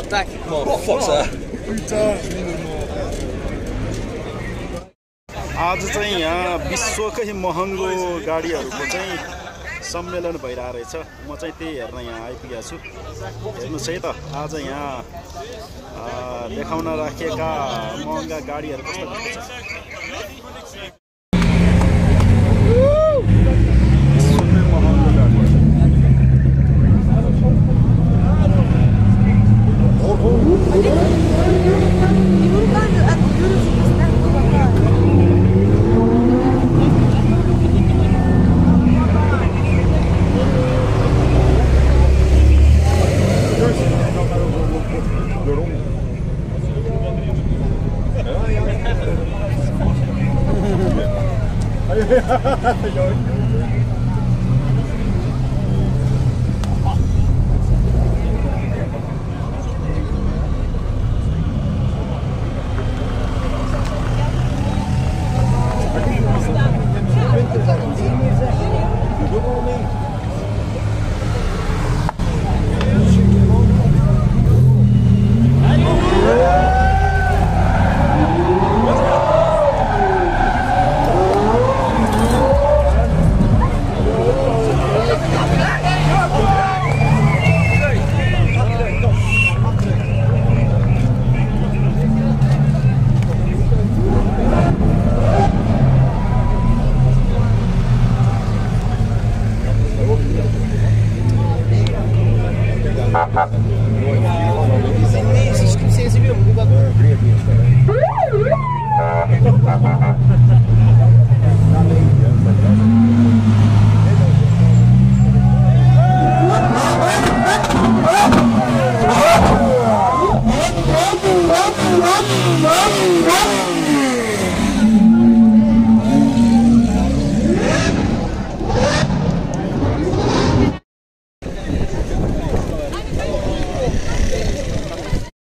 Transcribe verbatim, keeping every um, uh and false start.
back. Oh, fuck's that? आज चाहिँ यहाँ विश्वकै महँगो गाडीहरूको चाहिँ सम्मेलन भइरहेको रहेछ। म चाहिँ त्यही हेर्न यहाँ आइपुगेको छु। हेर्नुहोस् है त, आज यहाँ देखाउन राखिएका महँगा गाडीहरू कस्तो देख्छ। Ja,